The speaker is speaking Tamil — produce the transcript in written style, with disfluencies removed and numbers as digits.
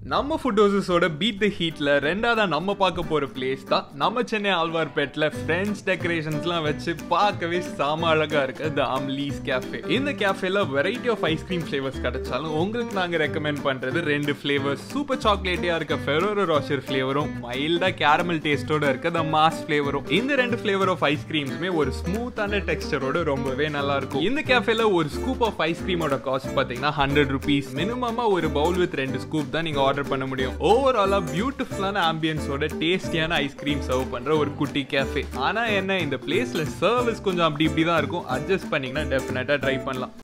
நம்ம ஃபுட்டோசஸோட பீட் தி ஹீட்ல ரெண்டாவதா நம்ம பார்க்க போற பிளேஸ் தான் நம்ம சென்னை ஆழ்வார்பேட்ல ஃப்ரெண்ட்ஸ் டெக்கரேஷன்ஸ்லாம் வச்சு பார்க்கவே செம அழகா இருக்கு தி அம்லீஸ் கேஃபே. இந்த கேஃபேல வெரைட்டி ஆஃப் ஐஸ்கிரீம் ஃபிளேவர்ஸ் கிடைச்சாலும் உங்களுக்கு நாங்க ரெக்கமெண்ட் பண்றது ரெண்டு ஃபிளேவர்ஸ். சூப்பர் சாக்லேட்டியா இருக்க Ferrero Rocher ஃபிளேவரும் மைல்டா கேரமல் டேஸ்டோட இருக்க தி மாஸ் ஃபிளேவரும். இந்த ரெண்டு ஃபிளேவர் ஆஃப் ஐஸ்கிரீம்ஸுமே ஒரு ஸ்மூத்தான டெக்ஸ்டரோட ரொம்பவே நல்லா இருக்கும். இந்த கேஃபேல ஒரு ஸ்கூப் ஆஃப் ஐஸ்கிரீமோட காஸ்ட் பாத்தீங்கன்னா 100 rupees. மினிமமா ஒரு பவுல் வித் 2 ஸ்கூப் தான் நீங்க ஆர்டர் பண்ண முடியும். ஓவராலா பியூட்டிஃபுல்லான ஆம்பியன்ஸோட டேஸ்டியான ஐஸ்கிரீம் சர்வ் பண்ற ஒரு குட்டி கேஃபே. ஆனா என்ன, இந்த பிளேஸ்ல சர்வீஸ் கொஞ்சம் அப்படி இப்படி தான் இருக்கும். அட்ஜஸ்ட் பண்ணீங்கன்னா டெஃபினட்டா ட்ரை பண்ணலாம்.